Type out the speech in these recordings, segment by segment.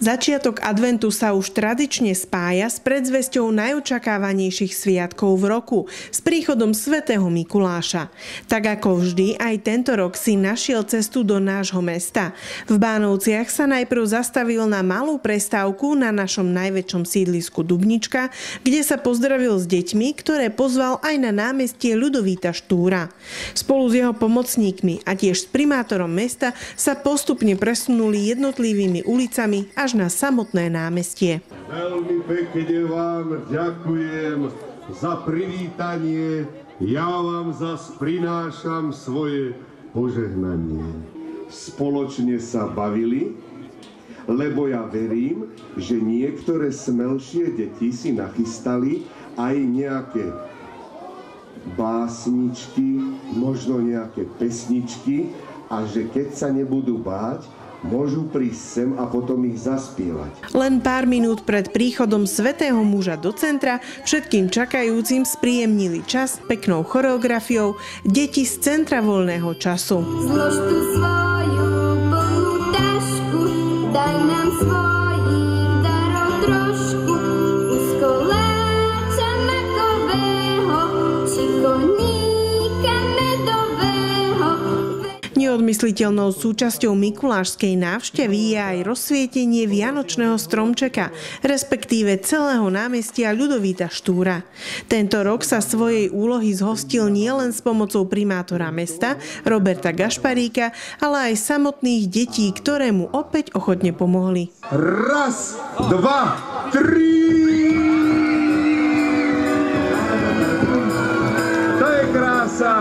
Začiatok adventu sa už tradične spája s predzvesťou najočakávanejších sviatkov v roku, s príchodom svätého Mikuláša. Tak ako vždy, aj tento rok si našiel cestu do nášho mesta. V Bánovciach sa najprv zastavil na malú prestávku na našom najväčšom sídlisku Dubnička, kde sa pozdravil s deťmi, ktoré pozval aj na námestie Ľudovíta Štúra. Spolu s jeho pomocníkmi a tiež s primátorom mesta sa postupne presunuli jednotlivými ulicami až na samotné námestie. Veľmi pekne vám ďakujem za privítanie. Ja vám zas prinášam svoje požehnanie. Spoločne sa bavili, lebo ja verím, že niektoré smelšie deti si nachystali aj nejaké básničky, možno nejaké pesničky a že keď sa nebudú báť, môžu prísť sem a potom ich zaspievať. Len pár minút pred príchodom svätého muža do centra všetkým čakajúcim spríjemnili čas peknou choreografiou deti z Centra voľného času. Zlož tu svoju plnú tašku, daj nám svojich darov trošku, z koláča makového, či koníka medového. Neodmysliteľnou súčasťou mikulášskej návštevy je aj rozsvietenie vianočného stromčeka, respektíve celého námestia Ľudovíta Štúra. Tento rok sa svojej úlohy zhostil nielen s pomocou primátora mesta Roberta Gašparíka, ale aj samotných detí, ktoré mu opäť ochotne pomohli. Raz, dva, tri! To je krása!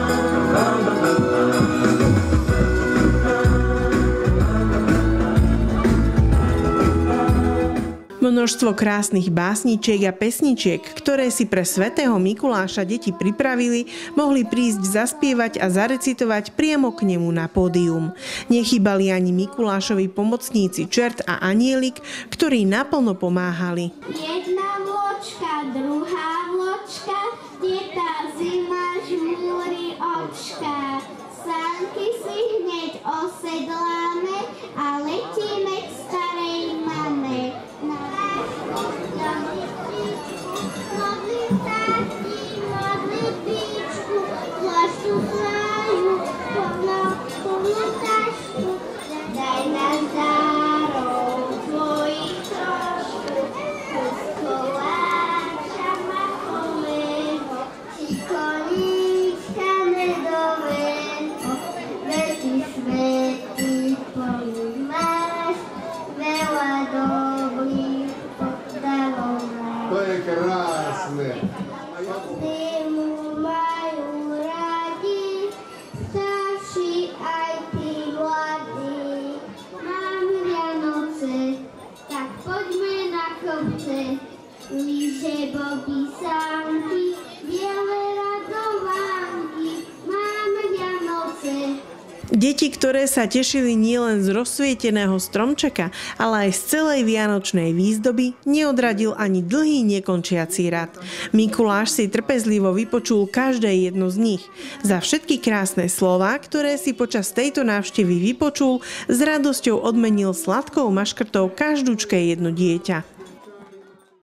Množstvo krásnych básničiek a pesničiek, ktoré si pre svätého Mikuláša deti pripravili, mohli prísť zaspievať a zarecitovať priamo k nemu na pódium. Nechýbali ani Mikulášovi pomocníci Čert a Anielik, ktorí naplno pomáhali. Jedna vločka, druhá vločka, detá zima žmúri očka. Sánky si hneď osedláme a letíme k starej mame. Daj nám darov tvojich trošku, kus koláča makového, či koníčka medového. Vety svätý plný máš, veľa dobrých darov máš. To je krásne. Zimu majú radi, starší aj tí mladí. Mám Vianoce, tak poďme na kopce, lyže, boby, sánky, biele radovánky. Mám Vianoce. Deti, ktoré sa tešili nielen z rozsvieteného stromčeka, ale aj z celej vianočnej výzdoby, neodradil ani dlhý nekončiaci rad. Mikuláš si trpezlivo vypočul každé jedno z nich. Za všetky krásne slová, ktoré si počas tejto návštevy vypočul, s radosťou odmenil sladkou maškrtou každúčké jedno dieťa.